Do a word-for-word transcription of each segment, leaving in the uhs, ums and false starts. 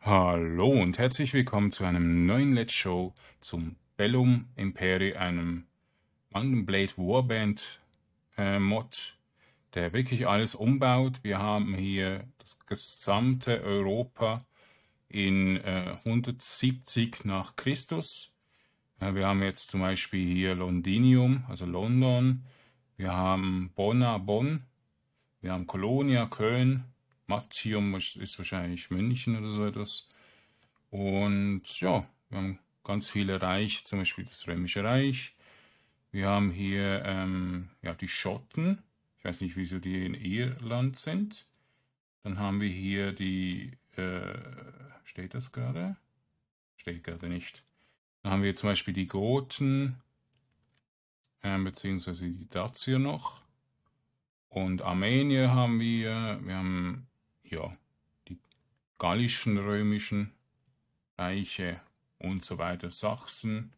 Hallo und herzlich willkommen zu einem neuen Let's Show zum Bellum Imperi, einem Mount and Blade Warband äh, Mod, der wirklich alles umbaut. Wir haben hier das gesamte Europa in äh, hundertsiebzig nach Christus. Äh, wir haben jetzt zum Beispiel hier Londinium, also London. Wir haben Bonna, Bonn. Wir haben Colonia, Köln. Mattium ist, ist wahrscheinlich München oder so etwas. Und ja, wir haben ganz viele Reiche, zum Beispiel das Römische Reich. Wir haben hier ähm, ja, die Schotten. Ich weiß nicht, wieso die in Irland sind. Dann haben wir hier die, äh, steht das gerade? Steht gerade nicht. Dann haben wir zum Beispiel die Goten, äh, beziehungsweise die Dacier noch. Und Armenier haben wir. Wir haben, ja, die gallischen, römischen Reiche und so weiter, Sachsen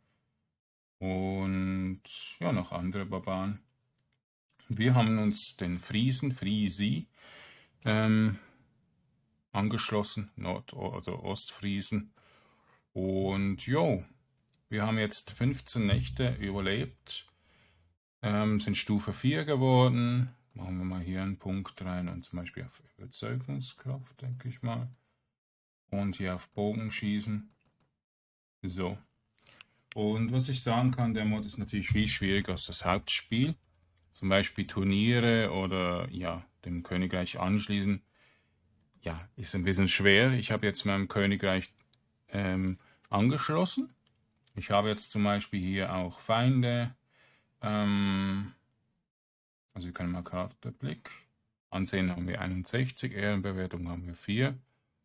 und ja, noch andere Barbaren. Wir haben uns den Friesen, Friesi, ähm, angeschlossen, Nord- also Ostfriesen. Und jo, wir haben jetzt fünfzehn Nächte überlebt, ähm, sind Stufe vier geworden. Machen wir mal hier einen Punkt rein und zum Beispiel auf Überzeugungskraft, denke ich mal. Und hier auf Bogenschießen. So. Und was ich sagen kann, der Mod ist natürlich viel schwieriger als das Hauptspiel. Zum Beispiel Turniere oder ja, dem Königreich anschließen. Ja, ist ein bisschen schwer. Ich habe jetzt meinem Königreich ähm, angeschlossen. Ich habe jetzt zum Beispiel hier auch Feinde. Ähm, also wir können mal Charakterblick. Ansehen haben wir einundsechzig, Ehrenbewertung haben wir vier.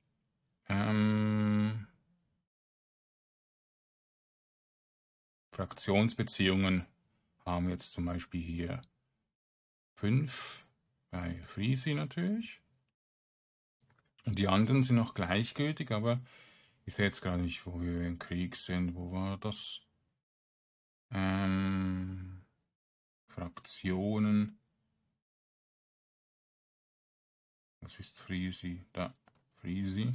Ähm, Fraktionsbeziehungen haben wir jetzt zum Beispiel hier fünf bei Friesi natürlich. Und die anderen sind noch gleichgültig, aber ich sehe jetzt gar nicht, wo wir im Krieg sind. Wo war das? Ähm, Fraktionen. Was ist Friesi? Da, Friesi.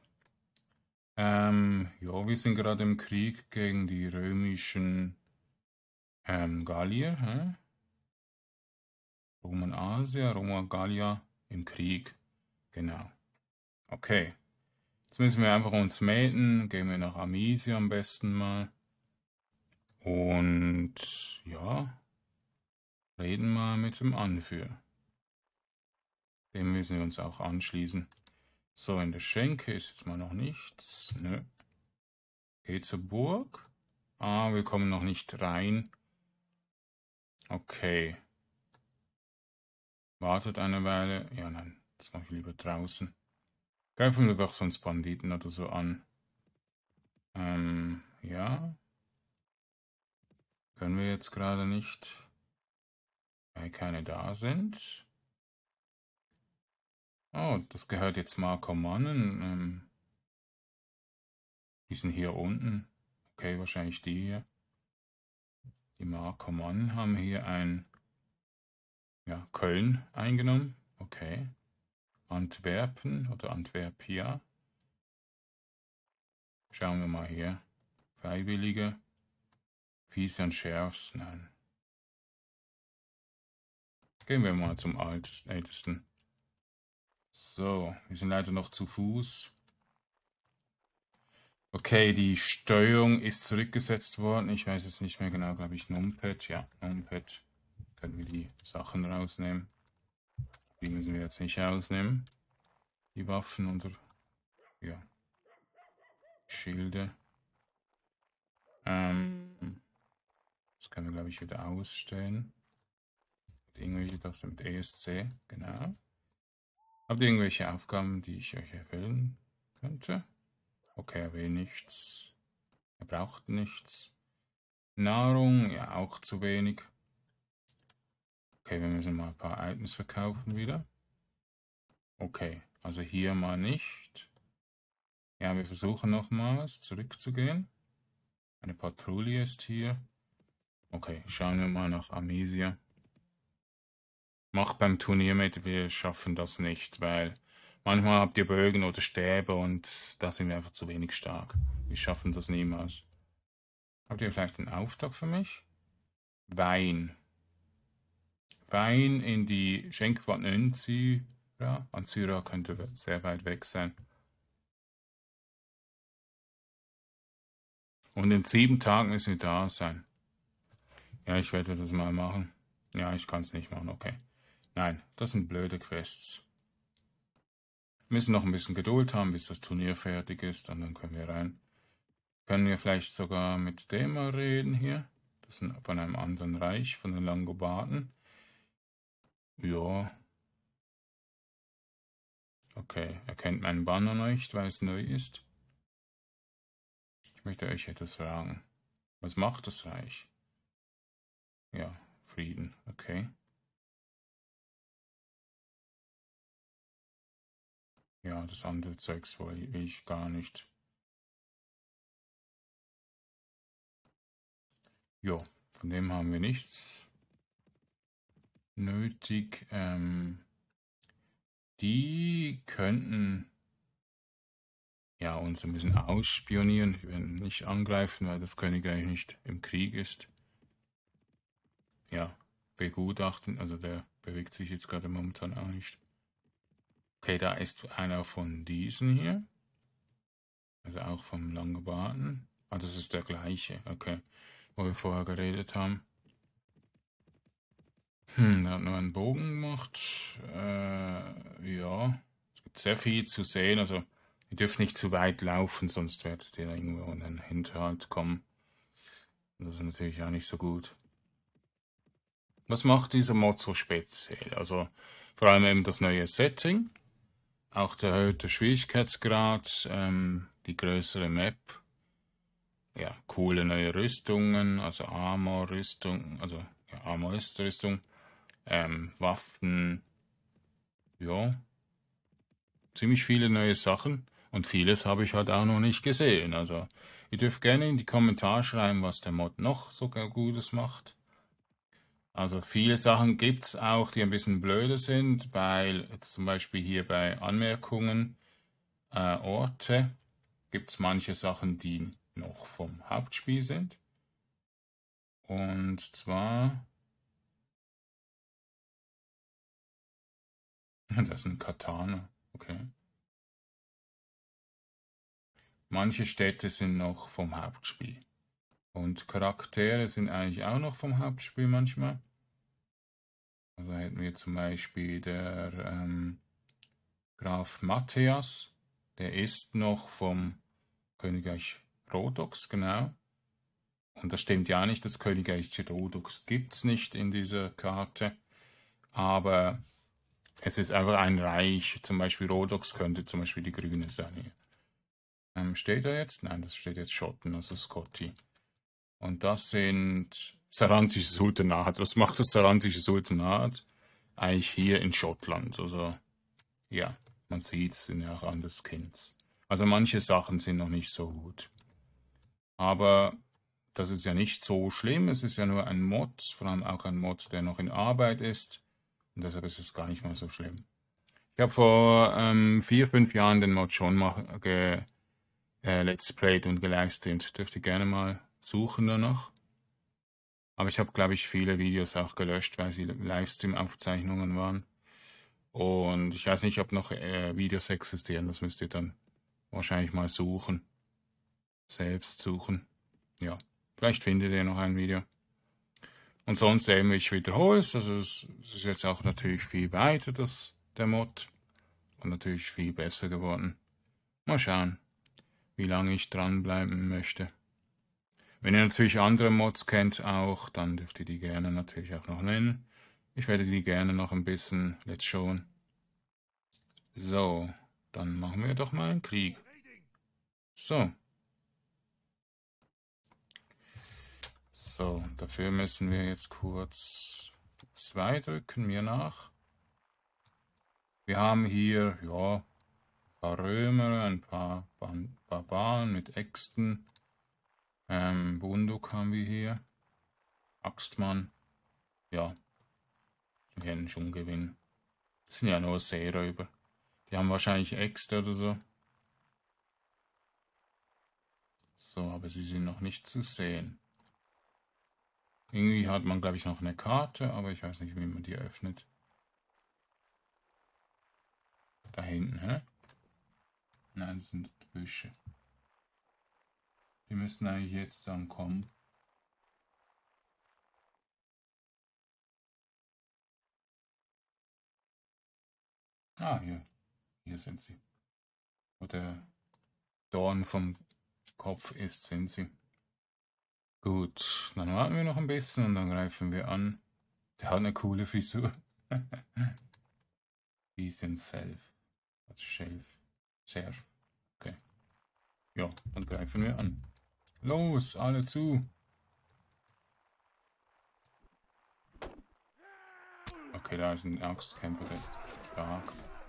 Ähm, ja, wir sind gerade im Krieg gegen die römischen ähm, Gallier. Hä? Roman Asia, Roma Gallia im Krieg. Genau. Okay. Jetzt müssen wir einfach uns melden. Gehen wir nach Amisia am besten mal. Und ja, reden mal mit dem Anführer. Dem müssen wir uns auch anschließen. So, in der Schenke ist jetzt mal noch nichts. Nö. Geht zur Burg. Ah, wir kommen noch nicht rein. Okay. Wartet eine Weile. Ja, nein, das mache ich lieber draußen. Greifen wir doch sonst Banditen oder so an. Ähm, ja. Können wir jetzt gerade nicht, weil keine da sind. Oh, das gehört jetzt Marco Mannen. Ähm, die sind hier unten. Okay, wahrscheinlich die hier. Die Marco Mannen haben hier ein, ja, Köln eingenommen. Okay. Antwerpen oder Antwerpia. Schauen wir mal hier. Freiwillige. Pisan Sheriffs. Nein. Gehen wir mal zum Ältesten. So, wir sind leider noch zu Fuß. Okay, die Steuerung ist zurückgesetzt worden. Ich weiß jetzt nicht mehr genau, glaube ich, Numpad. Ja, Numpad. Können wir die Sachen rausnehmen. Die müssen wir jetzt nicht rausnehmen. Die Waffen und ja, Schilde. Ähm, das können wir, glaube ich, wieder ausstellen. Irgendwelche, das mit E S C, genau. Habt ihr irgendwelche Aufgaben, die ich euch erfüllen könnte? Okay, er will nichts. Er braucht nichts. Nahrung, ja, auch zu wenig. Okay, wir müssen mal ein paar Items verkaufen wieder. Okay, also hier mal nicht. Ja, wir versuchen nochmals zurückzugehen. Eine Patrouille ist hier. Okay, schauen wir mal nach Amisia. Mach beim Turnier mit, wir schaffen das nicht, weil Manchmal habt ihr Bögen oder Stäbe und da sind wir einfach zu wenig stark. Wir schaffen das niemals. Habt ihr vielleicht einen Auftrag für mich? Wein. Wein in die Schenke von Anzyra. Anzyra könnte sehr weit weg sein. Und in sieben Tagen müssen wir da sein. Ja, ich werde das mal machen. Ja, ich kann es nicht machen, okay. Nein, das sind blöde Quests. Wir müssen noch ein bisschen Geduld haben, bis das Turnier fertig ist, und dann können wir rein. Können wir vielleicht sogar mit dem mal reden hier? Das ist von einem anderen Reich, von den Langobarden. Ja. Okay, er kennt meinen Banner nicht, weil es neu ist. Ich möchte euch etwas fragen. Was macht das Reich? Ja, Frieden, okay. Ja, das andere Zeugs will ich gar nicht. Jo, von dem haben wir nichts nötig. Ähm, die könnten ja uns ein bisschen ausspionieren. Wir werden nicht angreifen, weil das Königreich nicht im Krieg ist. Ja, begutachten. Also der bewegt sich jetzt gerade momentan auch nicht. Okay, da ist einer von diesen hier. Also auch vom Langobarden. Ah, das ist der gleiche. Okay, wo wir vorher geredet haben. Hm, der hat nur einen Bogen gemacht. Äh, ja, es gibt sehr viel zu sehen. Also, ihr dürft nicht zu weit laufen, sonst werdet ihr irgendwo in den Hinterhalt kommen. Das ist natürlich auch nicht so gut. Was macht dieser Mod so speziell? Also, vor allem eben das neue Setting, auch der erhöhte Schwierigkeitsgrad, ähm, die größere Map, ja, coole neue Rüstungen, also Armor-Rüstung, also ja, Armor ist Rüstung, ähm, Waffen, ja, ziemlich viele neue Sachen und vieles habe ich halt auch noch nicht gesehen. Also ihr dürft gerne in die Kommentare schreiben, was der Mod noch so Gutes macht. Also viele Sachen gibt es auch, die ein bisschen blöder sind, weil jetzt zum Beispiel hier bei Anmerkungen, äh, Orte, gibt es manche Sachen, die noch vom Hauptspiel sind. Und zwar, das ist ein Katana, okay. Manche Städte sind noch vom Hauptspiel. Und Charaktere sind eigentlich auch noch vom Hauptspiel manchmal. Also hätten wir zum Beispiel der ähm, Graf Matthias, der ist noch vom Königreich Rhodoks, genau. Und das stimmt ja nicht, das Königreich Rhodoks gibt es nicht in dieser Karte. Aber es ist einfach ein Reich, zum Beispiel Rhodoks könnte zum Beispiel die Grüne sein hier. Ähm, steht da jetzt? Nein, das steht jetzt Schotten, also Scotti. Und das sind Sarantische Sultanat. Was macht das Sarantische Sultanat? Eigentlich hier in Schottland. Also, ja, man sieht es, sind ja auch andere Skins. Also manche Sachen sind noch nicht so gut. Aber das ist ja nicht so schlimm. Es ist ja nur ein Mod, vor allem auch ein Mod, der noch in Arbeit ist. Und deshalb ist es gar nicht mal so schlimm. Ich habe vor ähm, vier, fünf Jahren den Mod schon mal ge äh, Let's Played und gelivestreamt. Dürft ihr gerne mal suchen danach. Aber ich habe, glaube ich, viele Videos auch gelöscht, weil sie Livestream-Aufzeichnungen waren. Und ich weiß nicht, ob noch äh, Videos existieren. Das müsst ihr dann wahrscheinlich mal suchen. Selbst suchen. Ja, vielleicht findet ihr noch ein Video. Und sonst eben, ich wiederhole es. Also es, es ist jetzt auch natürlich viel weiter, das, der Mod. Und natürlich viel besser geworden. Mal schauen, wie lange ich dranbleiben möchte. Wenn ihr natürlich andere Mods kennt auch, dann dürft ihr die gerne natürlich auch noch nennen. Ich werde die gerne noch ein bisschen let's showen. So, dann machen wir doch mal einen Krieg. So. So, dafür müssen wir jetzt kurz zwei drücken, mir nach. Wir haben hier, ja, ein paar Römer, ein paar Barbaren mit Äxten. Ähm, Bunduk haben wir hier. Axtmann. Ja, wir werden schon gewinnen. Das sind ja nur Seeräuber. Die haben wahrscheinlich Äxte oder so. So, aber sie sind noch nicht zu sehen. Irgendwie hat man, glaube ich, noch eine Karte, aber ich weiß nicht, wie man die öffnet. Da hinten, hä? Nein, das sind Büsche. Die müssten eigentlich jetzt dann kommen. Ah, hier. Hier sind sie. Wo der Dorn vom Kopf ist, sind sie. Gut, dann warten wir noch ein bisschen und dann greifen wir an. Der hat eine coole Frisur. Bisschen Self. Also Shelf. Sheriff. Okay. Ja, dann greifen wir an. Los, alle zu. Okay, da ist ein Axtkämpfer, der ist stark.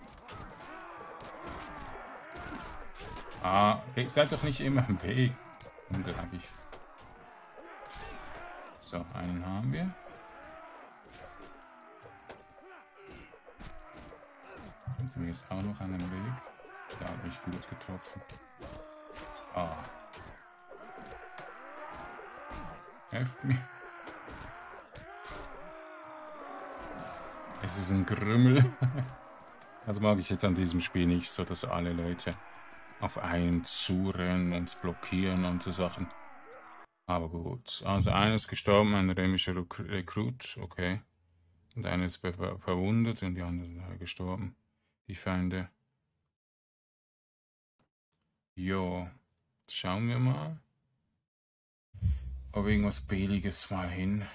Ah, okay, seid doch nicht immer im Weg. Unglaublich. So, einen haben wir. Sind wir jetzt auch noch an dem Weg? Da habe ich gut getroffen. Ah. Helft mir. Es ist ein Grümmel. Das mag ich jetzt an diesem Spiel nicht so, dass alle Leute auf einen zurennen, uns blockieren und so Sachen. Aber gut. Also einer ist gestorben, ein römischer Rekrut, okay. Und einer ist ver verwundet und die anderen sind gestorben. Die Feinde. Jo. Jetzt schauen wir mal. Ob irgendwas Billiges mal hin.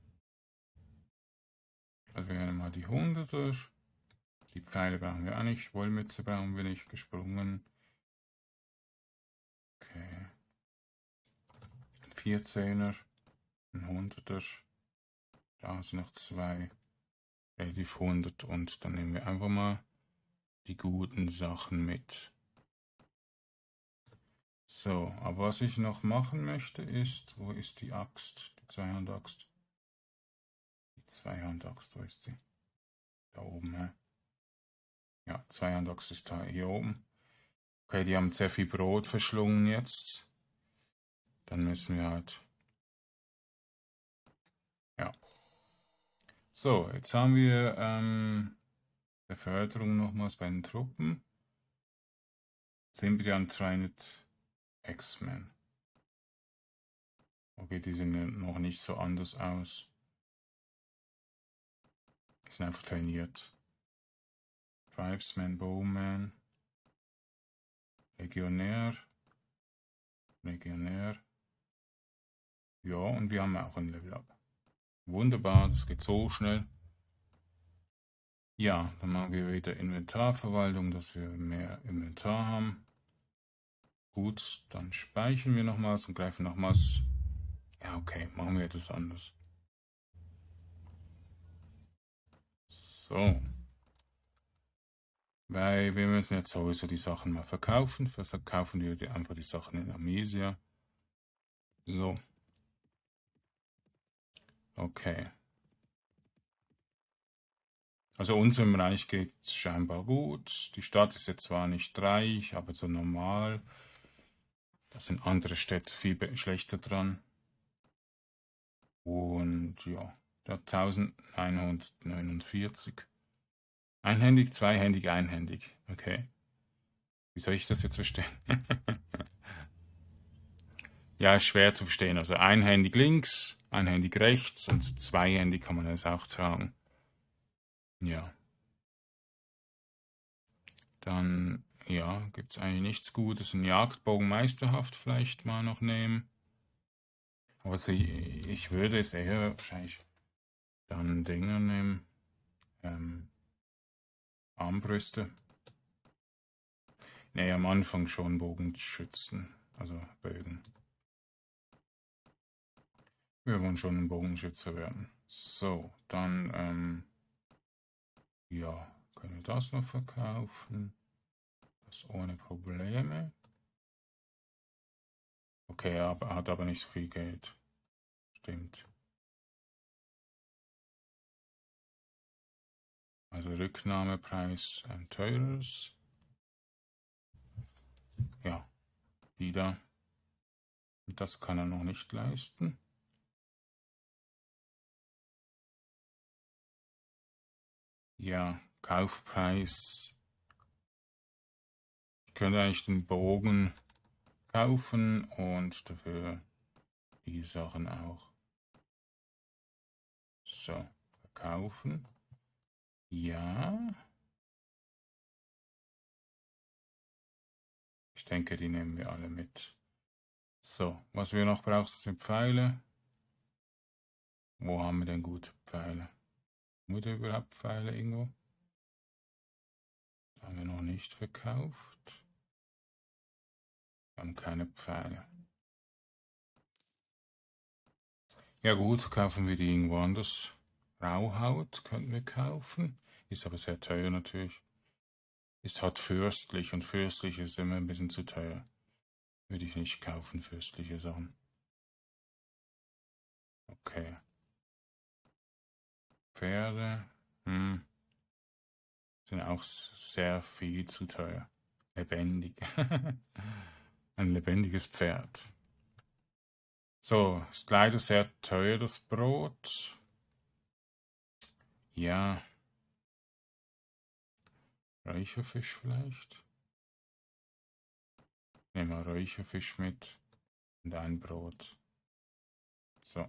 Also wir werden mal die Hunderter. Die Pfeile brauchen wir auch nicht. Wollmütze brauchen wir nicht. Gesprungen. Okay. Ein vierzehner. Ein Hunderter. Da sind noch zwei. Relativ hundert. Und dann nehmen wir einfach mal die guten Sachen mit. So, aber was ich noch machen möchte ist, wo ist die Axt? Die Zweihand-Axt. Die Zweihand-Axt, wo ist sie? Da oben, hä? Ja, Zweihand-Axt ist da hier oben. Okay, die haben sehr viel Brot verschlungen jetzt. Dann müssen wir halt... Ja. So, jetzt haben wir ähm, Beförderung nochmals bei den Truppen. Symbian Trained X-Men. Okay, die sehen noch nicht so anders aus. Die sind einfach trainiert. Tribesman, Bowman. Legionär. Legionär. Ja, und wir haben auch ein Level Up. Wunderbar, das geht so schnell. Ja, dann machen wir wieder Inventarverwaltung, dass wir mehr Inventar haben. Gut, dann speichern wir nochmals und greifen nochmals. Ja, okay, machen wir etwas anderes. So. Weil wir müssen jetzt sowieso die Sachen mal verkaufen. Verkaufen wir einfach die Sachen in Amesia. So. Okay. Also unserem Reich geht es scheinbar gut. Die Stadt ist jetzt zwar nicht reich, aber so normal. Da sind andere Städte viel schlechter dran. Und ja, da elfhundertneunundvierzig. Einhändig, zweihändig, einhändig. Okay. Wie soll ich das jetzt verstehen? Ja, ist schwer zu verstehen. Also einhändig links, einhändig rechts und zweihändig kann man es auch tragen. Ja. Dann, ja, gibt es eigentlich nichts Gutes. Ein Jagdbogen meisterhaft vielleicht mal noch nehmen. Aber so, ich würde es eher wahrscheinlich dann Dinger nehmen. Ähm, Armbrüste. Nee, am Anfang schon Bogenschützen. Also Bögen. Wir wollen schon ein Bogenschütze werden. So, dann, ähm, ja, können wir das noch verkaufen. Das ohne Probleme. Okay, er hat aber nicht so viel Geld. Stimmt. Also Rücknahmepreis ein teures. wieder. Das kann er noch nicht leisten. Ja, Kaufpreis. Ich könnte eigentlich den Bogen kaufen und dafür die Sachen auch. So, verkaufen. Ja. Ich denke, die nehmen wir alle mit. So, was wir noch brauchen, sind Pfeile. Wo haben wir denn gute Pfeile? Haben wir überhaupt Pfeile irgendwo? Haben wir noch nicht verkauft. Wir haben keine Pfeile. Ja gut, kaufen wir die irgendwo anders. Rauhaut könnten wir kaufen. Ist aber sehr teuer natürlich. Ist halt fürstlich und fürstlich ist immer ein bisschen zu teuer. Würde ich nicht kaufen, fürstliche Sachen. Okay. Pferde. Hm. Sind auch sehr viel zu teuer. Lebendig. Ein lebendiges Pferd. So, ist leider sehr teuer, das Brot. Ja. Räucherfisch vielleicht? Nehmen wir Räucherfisch mit und ein Brot. So.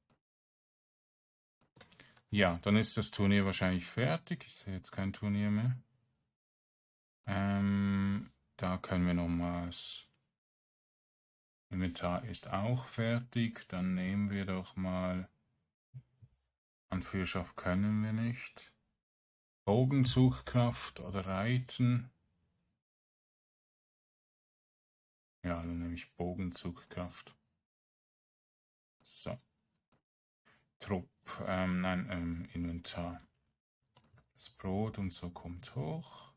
Ja, dann ist das Turnier wahrscheinlich fertig. Ich sehe jetzt kein Turnier mehr. Ähm, da können wir nochmals. Inventar ist auch fertig. Dann nehmen wir doch mal. Anführerschaft können wir nicht. Bogenzugkraft oder Reiten. Ja, dann nehme ich Bogenzugkraft. So. Trupp, ähm, nein, ähm, Inventar. Das Brot und so kommt hoch.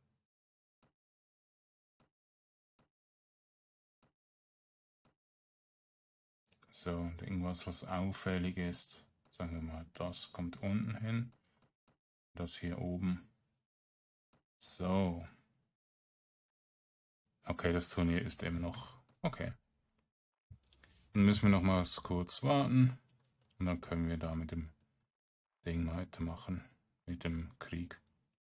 So, und irgendwas, was auffällig ist. Sagen wir mal, das kommt unten hin. Das hier oben. So. Okay, das Turnier ist eben noch. Okay. Dann müssen wir noch mal kurz warten. Und dann können wir da mit dem Ding weitermachen. Mit dem Krieg.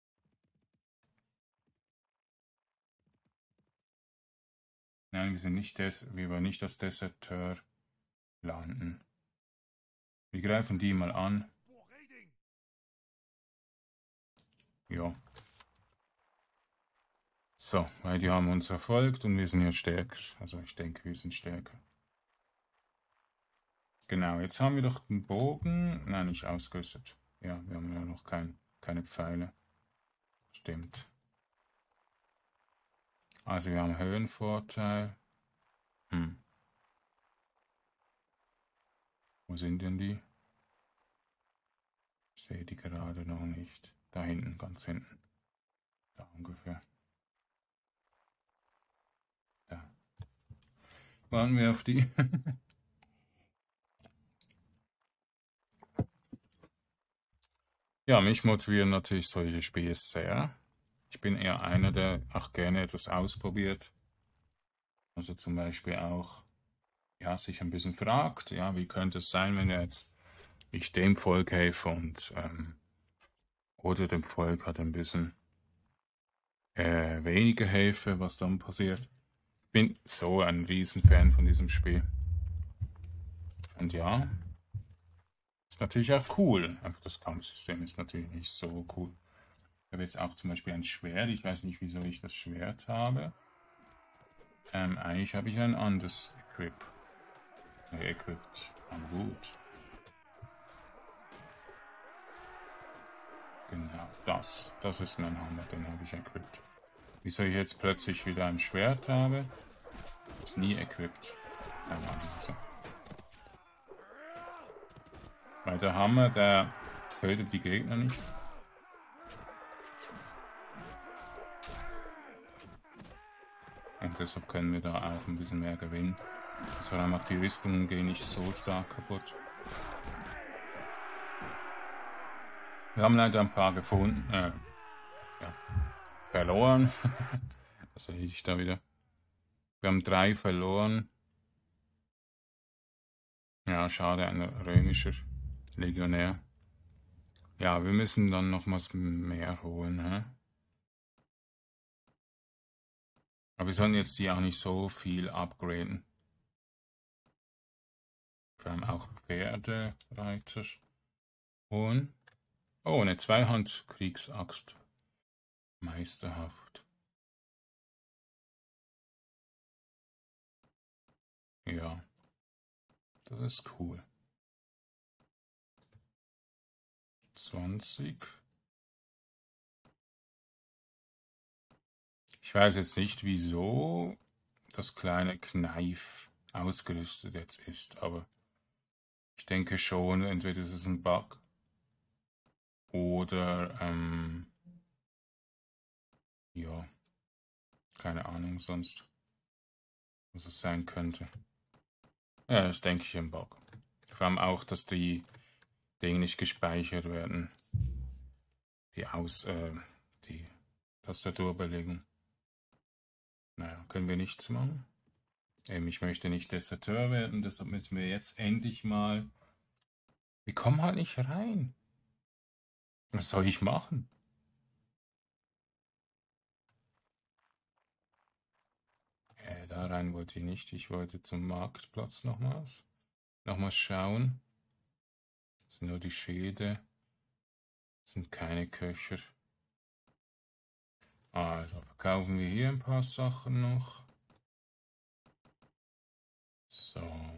Nein, wir sind nicht des, wir wollen nicht als Deserteur landen. Wir greifen die mal an. Ja. So, weil die haben uns verfolgt und wir sind ja stärker. Also ich denke, wir sind stärker. Genau, jetzt haben wir doch den Bogen. Nein, nicht ausgerüstet. Ja, wir haben ja noch kein, keine Pfeile. Stimmt. Also wir haben Höhenvorteil. Hm. Wo sind denn die? Ich sehe die gerade noch nicht. Da hinten, ganz hinten. Da ungefähr. Da. Warten wir auf die. Ja, mich motivieren natürlich solche Spiele sehr. Ich bin eher einer, der auch gerne etwas ausprobiert. Also zum Beispiel auch, ja, sich ein bisschen fragt, ja, wie könnte es sein, wenn jetzt ich dem Volk helfe und ähm, oder dem Volk hat ein bisschen äh, weniger helfe, was dann passiert. Ich bin so ein Riesenfan von diesem Spiel. Und ja, ist natürlich auch cool. Einfach das Kampfsystem ist natürlich nicht so cool. Ich habe jetzt auch zum Beispiel ein Schwert. Ich weiß nicht, wieso ich das Schwert habe. Ähm, eigentlich habe ich ein anderes Equip. Äh, equipped. Ein Hut. Genau, das. Das ist mein Hammer, den habe ich equipped. Wieso ich jetzt plötzlich wieder ein Schwert habe, ist nie equipped. Keine Ahnung. So. Weil der Hammer, der tötet die Gegner nicht. Und deshalb können wir da auch ein bisschen mehr gewinnen. Vor allem auch die Rüstungen gehen nicht so stark kaputt. Wir haben leider ein paar gefunden, äh, ja, verloren. Was will ich da wieder? Wir haben drei verloren. Ja, schade, ein römischer Legionär. Ja, wir müssen dann nochmals mehr holen, hä? Aber wir sollen jetzt die auch nicht so viel upgraden. Wir haben auch Pferdereiter. Und, oh, eine Zweihand-Kriegsaxt. Meisterhaft. Ja, das ist cool. zwanzig. Ich weiß jetzt nicht, wieso das kleine Kneif ausgerüstet jetzt ist, aber ich denke schon, entweder ist es ein Bug oder, ähm, ja, keine Ahnung sonst, was es sein könnte. Ja, das denke ich ein Bug. Vor allem auch, dass die Dinge nicht gespeichert werden. Die Aus, äh, die Tastaturbelegung. Naja, können wir nichts machen. Ähm, ich möchte nicht Deserteur werden, deshalb müssen wir jetzt endlich mal. Wir kommen halt nicht rein. Was soll ich machen? Äh, da rein wollte ich nicht. Ich wollte zum Marktplatz nochmals. Nochmals schauen. Das sind nur die Schäde. Das sind keine Köcher. Also verkaufen wir hier ein paar Sachen noch. So.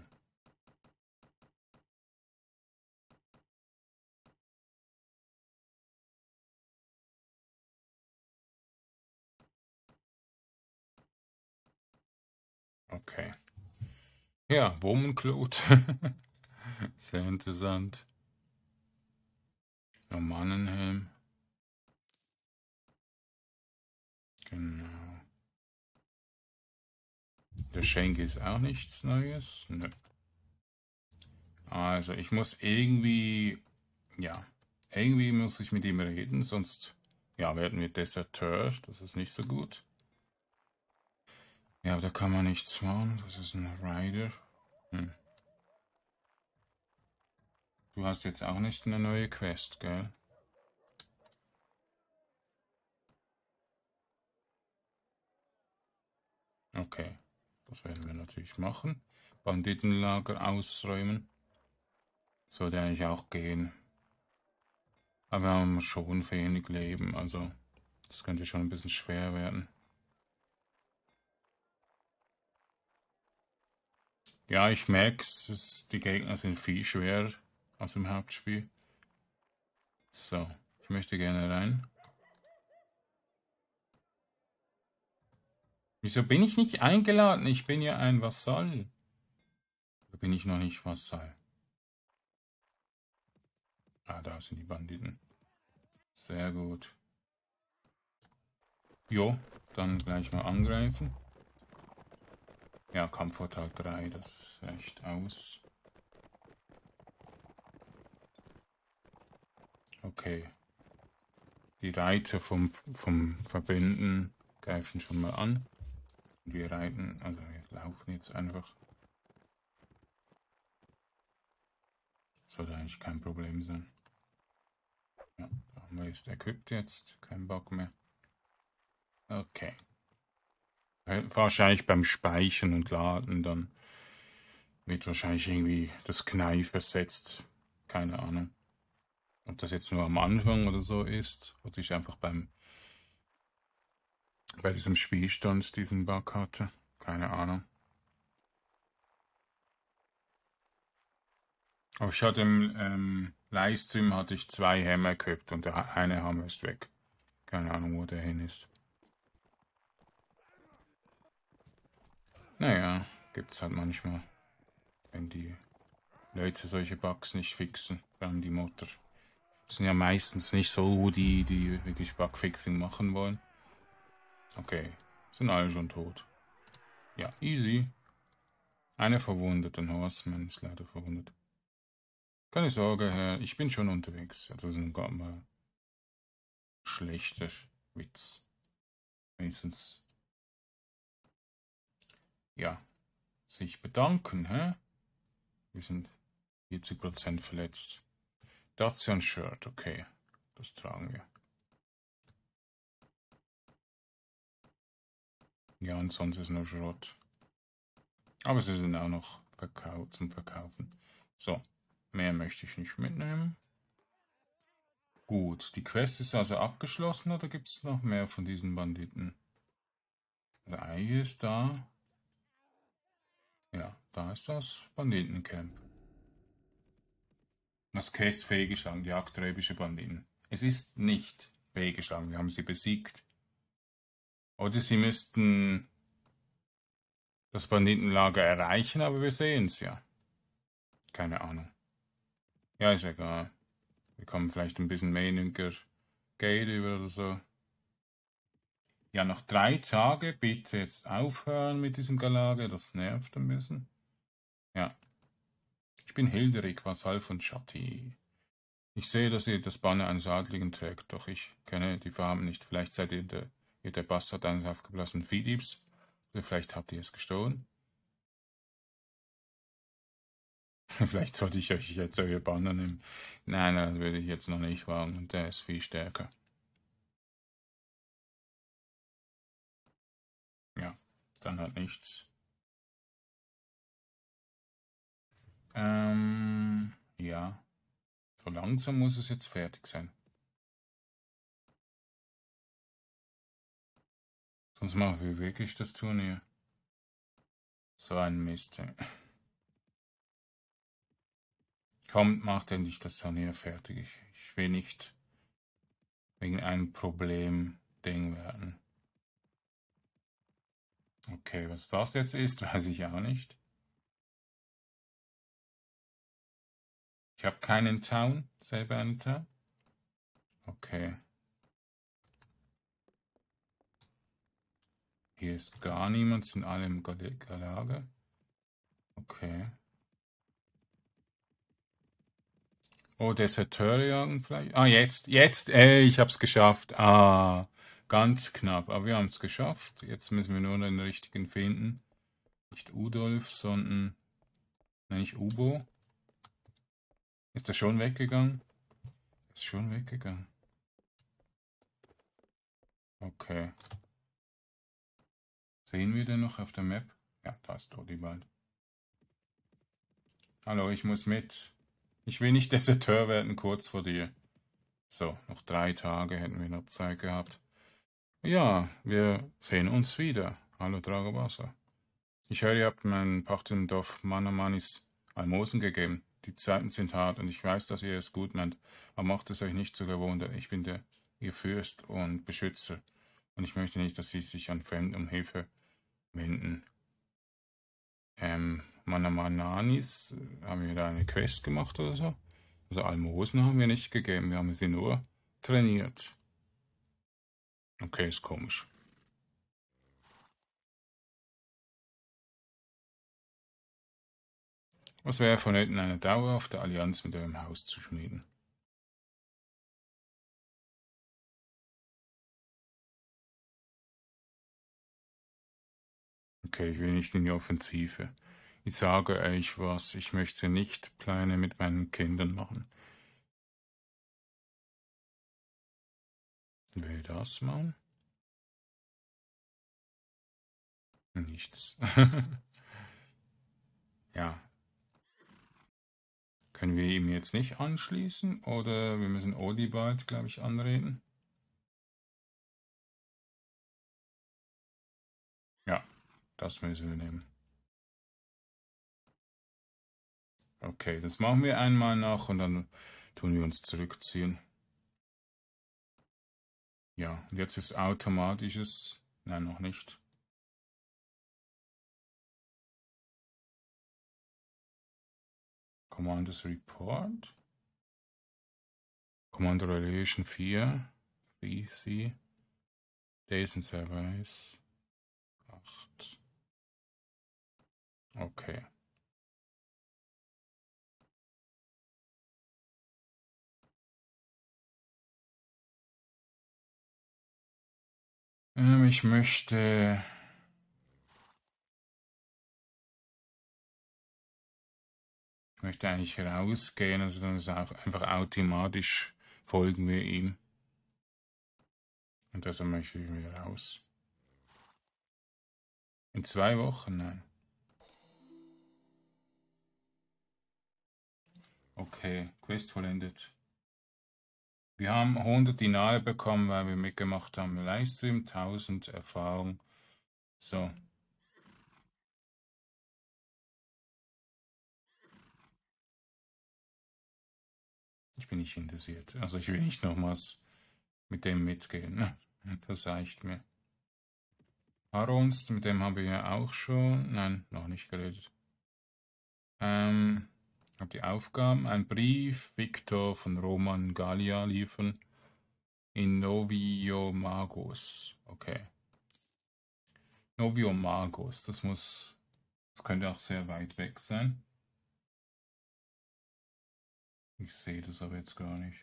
Okay. Ja, Womanklut. Sehr interessant. Normannenhelm. Genau. Der Schenk ist auch nichts Neues. Nö. Also ich muss irgendwie, ja, irgendwie muss ich mit ihm reden, sonst, ja, werden wir Deserteur. Das ist nicht so gut. Ja, aber da kann man nichts machen. Das ist ein Rider. Hm. Du hast jetzt auch nicht eine neue Quest, gell? Okay, das werden wir natürlich machen. Banditenlager ausräumen. Sollte eigentlich auch gehen. Aber wir haben schon wenig Leben, also das könnte schon ein bisschen schwer werden. Ja, ich merke es, die Gegner sind viel schwerer als im Hauptspiel. So, ich möchte gerne rein. Wieso bin ich nicht eingeladen? Ich bin ja ein Vasall. Oder bin ich noch nicht Vasall? Ah, da sind die Banditen. Sehr gut. Jo, dann gleich mal angreifen. Ja, Kampfvorteil drei, das reicht aus. Okay. Die Reiter vom, vom Verbünden greifen schon mal an. Und wir reiten, also wir laufen jetzt einfach. Sollte eigentlich kein Problem sein. Ja, da haben wir jetzt equipped jetzt, kein Bock mehr. Okay. Wahrscheinlich beim Speichern und Laden dann wird wahrscheinlich irgendwie das Kneif versetzt. Keine Ahnung. Ob das jetzt nur am Anfang oder so ist, oder ich einfach beim bei diesem Spielstand diesen Bug hatte. Keine Ahnung. Aber ich hatte im ähm, Livestream hatte ich zwei Hämmer equipped und der eine Hammer ist weg. Keine Ahnung, wo der hin ist. Naja, gibt's halt manchmal, wenn die Leute solche Bugs nicht fixen, dann die Modder. Sind ja meistens nicht so die, die wirklich Bugfixing machen wollen. Okay, sind alle schon tot. Ja, easy. Einer verwundet, ein Horseman ist leider verwundet. Keine Sorge, Herr, ich bin schon unterwegs. Ja, das ist ein mal schlechter Witz. Wenigstens ja, sich bedanken, hä? Wir sind vierzig Prozent verletzt. Das ist ja ein Shirt, okay. Das tragen wir. Ja, und sonst ist nur Schrott. Aber sie sind auch noch verkau zum Verkaufen. So, mehr möchte ich nicht mitnehmen. Gut, die Quest ist also abgeschlossen oder gibt es noch mehr von diesen Banditen? Also eigentlich ist da. Ja, da ist das Banditencamp. Das Quest fehlgeschlagen, die akträbische Banditen. Es ist nicht fehlgeschlagen, wir haben sie besiegt. Oder sie müssten das Banditenlager erreichen, aber wir sehen es ja. Keine Ahnung. Ja, ist egal. Wir kommen vielleicht ein bisschen weniger Geld über oder so. Ja, noch drei Tage. Bitte jetzt aufhören mit diesem Gelage. Das nervt ein bisschen. Ja. Ich bin Hilderik, Vasall von Chatti. Ich sehe, dass ihr das Banner eines Adligen trägt, doch ich kenne die Farben nicht. Vielleicht seid ihr der, ihr der Bastard eines aufgeblasenen Viehdiebs. Oder vielleicht habt ihr es gestohlen. Vielleicht sollte ich euch jetzt euer Banner nehmen. Nein, das würde ich jetzt noch nicht wagen. Der ist viel stärker. Ja, dann hat nichts. Ähm, ja. So langsam muss es jetzt fertig sein. Sonst machen wir wirklich das Turnier. So ein Mist. Kommt, macht endlich das Turnier fertig. Ich, ich will nicht wegen einem Problem Ding werden. Okay, was das jetzt ist, weiß ich auch nicht. Ich habe keinen Town, selber einen Town. Okay. Hier ist gar niemand, sind alle im Gelage. Okay. Oh, Deserteure jagen vielleicht. Ah, jetzt, jetzt, ey, ich hab's geschafft. Ah, ganz knapp. Aber wir haben es geschafft. Jetzt müssen wir nur den richtigen finden. Nicht Udolf, sondern, nein, nicht Ubo. Ist er schon weggegangen? Ist schon weggegangen. Okay. Sehen wir den noch auf der Map? Ja, da ist Odibald. Hallo, ich muss mit. Ich will nicht Deserteur werden, kurz vor dir. So, noch drei Tage hätten wir noch Zeit gehabt. Ja, wir sehen uns wieder. Hallo, Dragobasa. Ich höre, ihr habt meinem Pachter im Dorf Manamanis Almosen gegeben. Die Zeiten sind hart und ich weiß, dass ihr es gut meint. Aber macht es euch nicht zu gewohnt. Ich bin der, ihr Fürst und Beschützer. Und ich möchte nicht, dass sie sich an Fremden um Hilfe wenden. Ähm, Manamananis, äh, haben wir da eine Quest gemacht oder so? Also Almosen haben wir nicht gegeben, wir haben sie nur trainiert. Okay, ist komisch. Was wäre vonnöten, eine dauerhafte Allianz mit eurem Haus zu schmieden? Okay, ich will nicht in die Offensive. Ich sage euch was, ich möchte nicht Pläne mit meinen Kindern machen. Will das mal? Nichts. Ja. Können wir ihm jetzt nicht anschließen? Oder wir müssen Odibald, glaube ich, anreden? Ja, das müssen wir nehmen. Okay, das machen wir einmal noch und dann tun wir uns zurückziehen. Ja, und jetzt ist automatisches. Nein, noch nicht. Commanders Report. Commander Relation vier. B C. Days and Service. acht. Okay. Ähm, ich möchte möchte eigentlich rausgehen, also dann ist auch einfach automatisch folgen wir ihm. Und deshalb möchte ich wieder raus. In zwei Wochen? Nein. Okay, Quest vollendet. Wir haben hundert Dinare bekommen, weil wir mitgemacht haben im Livestream, tausend Erfahrung. So. Ich bin nicht interessiert. Also ich will nicht nochmals mit dem mitgehen. Das reicht mir. Arons, mit dem haben wir ja auch schon. Nein, noch nicht geredet. Ähm, habe die Aufgaben. Ein Brief, Victor von Roman Gallia liefern. In Noviomagos. Okay. Noviomagos, das muss. Das könnte auch sehr weit weg sein. Ich sehe das aber jetzt gar nicht.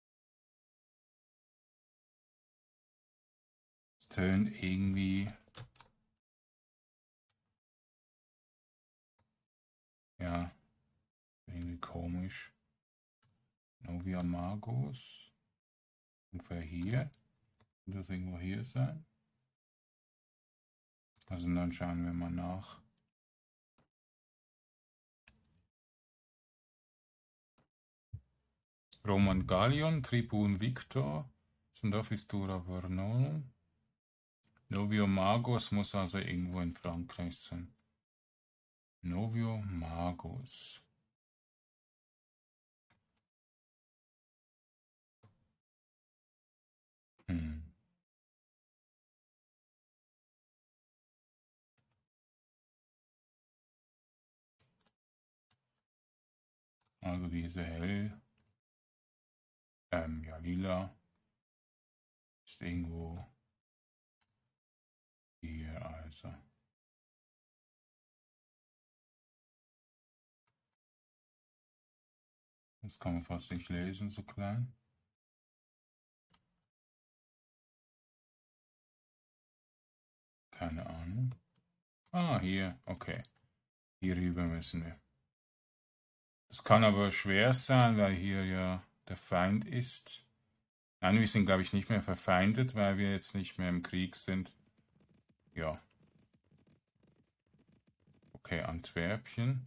Es tönt irgendwie. Ja, irgendwie komisch. Noviomagos. Ungefähr hier. Könnte das irgendwo hier sein? Also dann schauen wir mal nach. Roman Gallion, Tribun Victor, Sandofistura Vernon. Noviomagos muss also irgendwo in Frankreich sein. Noviomagos. Hm. Also diese hell, ähm, ja, lila ist irgendwo hier, also. Das kann man fast nicht lesen, so klein. Keine Ahnung. Ah, hier, okay. Hier rüber müssen wir. Das kann aber schwer sein, weil hier ja der Feind ist. Nein, wir sind, glaube ich, nicht mehr verfeindet, weil wir jetzt nicht mehr im Krieg sind. Ja. Okay, Antwerpien.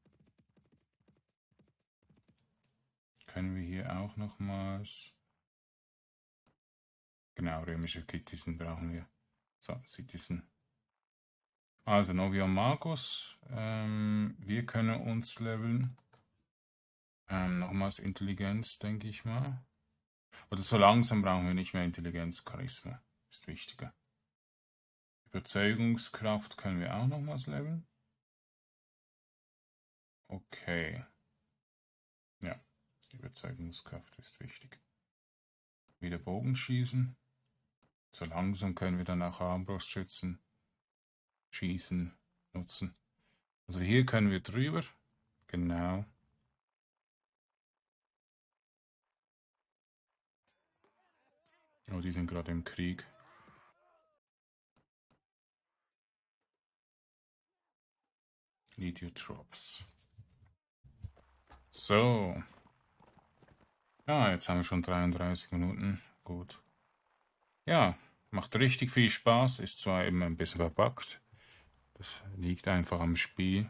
Können wir hier auch nochmals. Genau, römische Citizen brauchen wir. So, Citizen. Also Noviomagos. Ähm, wir können uns leveln. Ähm, nochmals Intelligenz, denke ich mal. Oder so langsam brauchen wir nicht mehr Intelligenz. Charisma ist wichtiger. Überzeugungskraft können wir auch nochmals leveln. Okay. Ja, die Überzeugungskraft ist wichtig. Wieder Bogenschießen. So langsam können wir dann auch Armbrustschützen, Schießen nutzen. Also hier können wir drüber. Genau. Oh, die sind gerade im Krieg. Lead your troops. So. Ja, jetzt haben wir schon dreiunddreißig Minuten. Gut. Ja, macht richtig viel Spaß. Ist zwar eben ein bisschen verpackt. Das liegt einfach am Spiel.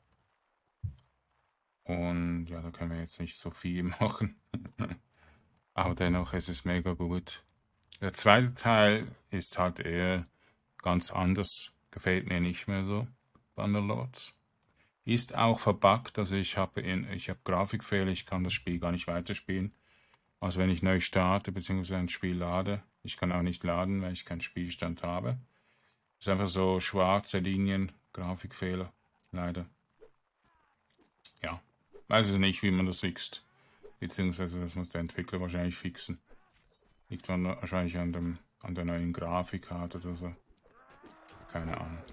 Und ja, da können wir jetzt nicht so viel machen. Aber dennoch ist es mega gut. Der zweite Teil ist halt eher ganz anders. Gefällt mir nicht mehr so. Bannerlords. Ist auch verbuggt, also ich habe ich habe Grafikfehler, ich kann das Spiel gar nicht weiterspielen. Also wenn ich neu starte bzw. ein Spiel lade, ich kann auch nicht laden, weil ich keinen Spielstand habe. Ist einfach so schwarze Linien, Grafikfehler, leider. Ja, weiß es nicht, wie man das fixt. Beziehungsweise das muss der Entwickler wahrscheinlich fixen. Liegt wahrscheinlich an, dem, an der neuen Grafikkarte oder so. Keine Ahnung.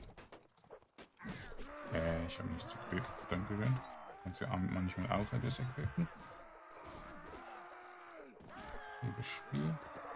Äh, ich habe nichts equipped, danke schön. Kannst du manchmal auch etwas equippen. Liebes Spiel.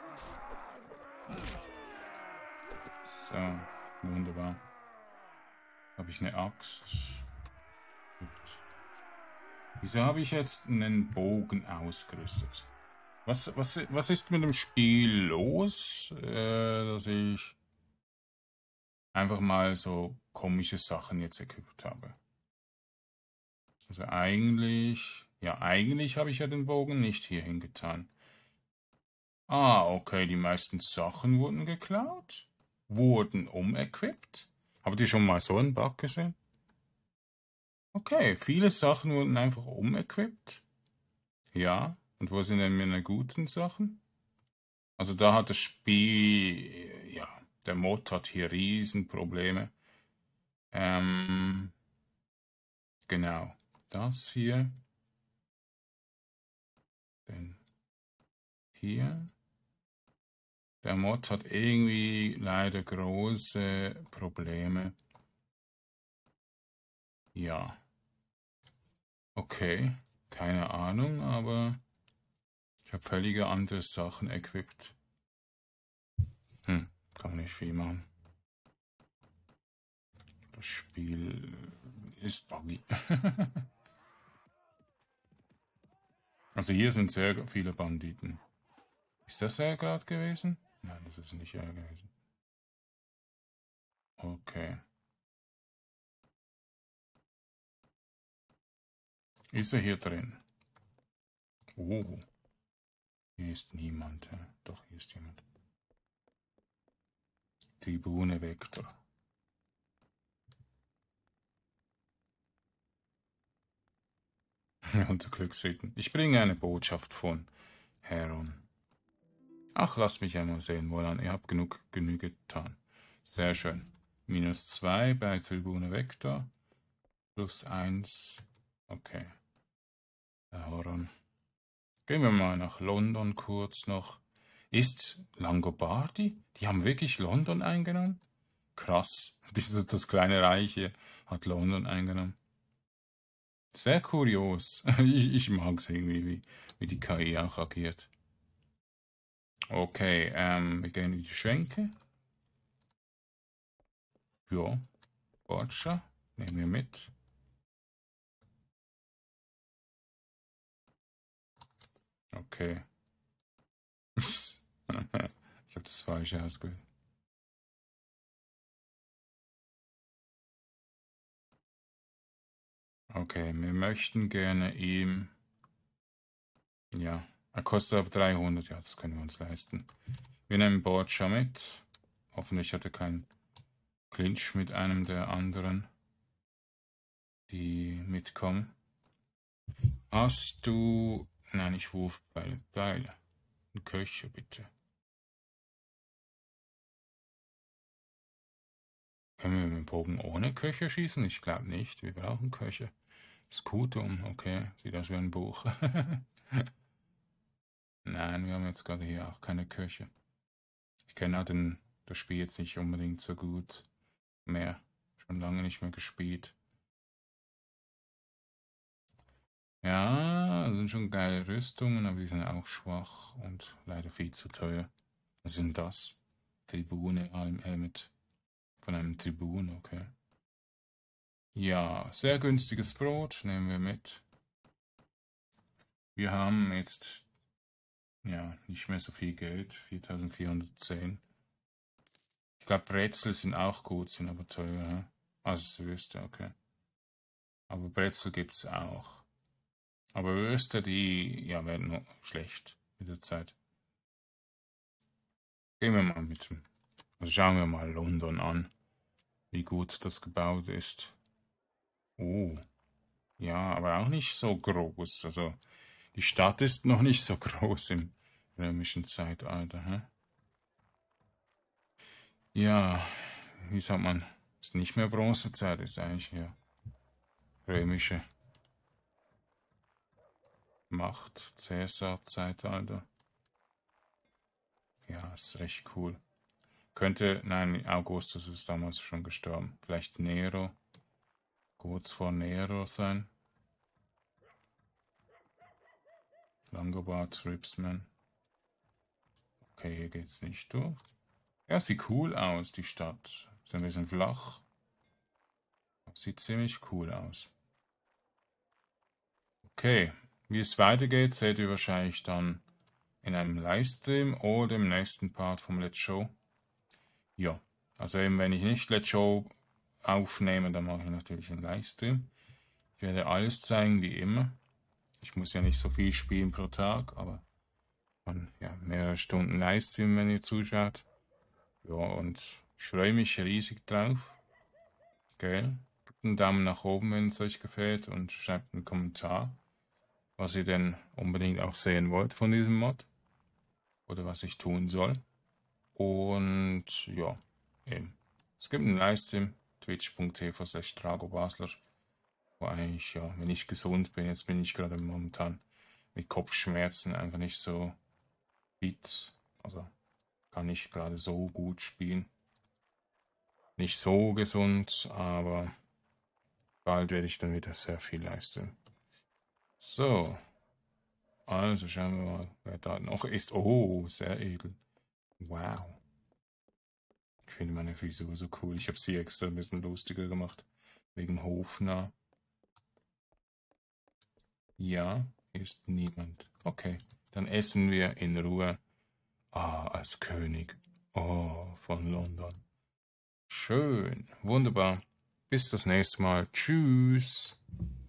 So, wunderbar. Habe ich eine Axt? Gut. Wieso habe ich jetzt einen Bogen ausgerüstet? Was, was, was ist mit dem Spiel los, äh, dass ich einfach mal so komische Sachen jetzt equipped habe? Also eigentlich, ja, eigentlich habe ich ja den Bogen nicht hier hingetan. Ah, okay, die meisten Sachen wurden geklaut, wurden umequipped. Habt ihr schon mal so einen Bug gesehen? Okay, viele Sachen wurden einfach umequipped. Ja, und wo sind denn meine guten Sachen? Also da hat das Spiel, ja, der Mod hat hier Riesenprobleme. Ähm, genau, das hier, denn hier. Der Mod hat irgendwie leider große Probleme. Ja, okay, keine Ahnung, aber ich habe völlige andere Sachen equipped. Hm, kann man nicht viel machen. Das Spiel ist buggy. Also hier sind sehr viele Banditen. Ist das er gerade gewesen? Nein, das ist nicht er gewesen. Okay. Ist er hier drin? Oh, hier ist niemand. Ja. Doch, hier ist jemand. Tribune Vector. Unter Glückssegen. Ich bringe eine Botschaft von Heron. Ach, lasst mich einmal sehen, woran. Ihr habt genug Genüge getan. Sehr schön. Minus zwei bei Tribune Vector. Plus eins. Okay. Heron. Gehen wir mal nach London kurz noch. Ist Langobardi? Die haben wirklich London eingenommen? Krass. Dieses, das kleine Reich hier hat London eingenommen. Sehr kurios. Ich, ich mag es irgendwie, wie, wie die K I auch agiert. Okay, ähm, wir gehen in die Schenke. Ja, Borgia, nehmen wir mit. Okay. Ich habe das falsche ausgewählt. Okay, wir möchten gerne ihm. Ja, er kostet aber dreihundert, ja, das können wir uns leisten. Wir nehmen Borgia mit. Hoffentlich hat er keinen Clinch mit einem der anderen, die mitkommen. Hast du. Nein, ich Wurfpfeile. Pfeile. Ein Köcher, bitte. Können wir mit dem Bogen ohne Köcher schießen? Ich glaube nicht. Wir brauchen Köcher. Skutum, okay. Sieht aus wie ein Buch. Nein, wir haben jetzt gerade hier auch keine Köche. Ich kenne auch den, das Spiel jetzt nicht unbedingt so gut mehr. Schon lange nicht mehr gespielt. Ja, das sind schon geile Rüstungen, aber die sind auch schwach und leider viel zu teuer. Was sind das? Tribune, Helmet. Von einem Tribun, okay. Ja, sehr günstiges Brot, nehmen wir mit. Wir haben jetzt, ja, nicht mehr so viel Geld, viertausendvierhundertzehn. Ich glaube, Brezel sind auch gut, sind aber teuer. Hä? Also Würste, okay. Aber Brezel gibt's auch. Aber Würste, die, ja, werden nur schlecht mit der Zeit. Gehen wir mal mit dem. Also schauen wir mal London an, wie gut das gebaut ist. Oh, ja, aber auch nicht so groß. Also die Stadt ist noch nicht so groß im römischen Zeitalter. Hä? Ja, wie sagt man? Ist nicht mehr Bronzezeit, ist eigentlich ja römische Macht, Cäsar-Zeitalter. Ja, ist recht cool. Könnte, nein, Augustus ist damals schon gestorben. Vielleicht Nero, kurz vor Nero sein. Langobard, Ripsman. Okay, hier geht's nicht durch. Ja, sieht cool aus, die Stadt. Ist ein bisschen flach. Sieht ziemlich cool aus. Okay, wie es weitergeht, seht ihr wahrscheinlich dann in einem Livestream oder im nächsten Part vom Let's Show. Ja, also eben wenn ich nicht Let's Show aufnehme, dann mache ich natürlich einen Livestream. Ich werde alles zeigen, wie immer. Ich muss ja nicht so viel spielen pro Tag, aber man, ja, mehrere Stunden Livestream, wenn ihr zuschaut. Ja, und ich freue mich riesig drauf. Gell? Gebt einen Daumen nach oben, wenn es euch gefällt, und schreibt einen Kommentar, was ihr denn unbedingt auch sehen wollt von diesem Mod. Oder was ich tun soll. Und ja, eben. Es gibt einen Livestream, twitch punkt t v slash dragobasler, wo eigentlich, ja, wenn ich gesund bin, jetzt bin ich gerade momentan mit Kopfschmerzen einfach nicht so fit, also kann ich gerade so gut spielen. Nicht so gesund, aber bald werde ich dann wieder sehr viel leisten. So, also schauen wir mal, wer da noch ist. Oh, sehr edel. Wow. Ich finde meine Frisur so cool. Ich habe sie extra ein bisschen lustiger gemacht. Wegen Hofnarr. Ja, hier ist niemand. Okay, dann essen wir in Ruhe. Ah, als König. Oh, von London. Schön, wunderbar. Bis das nächste Mal. Tschüss.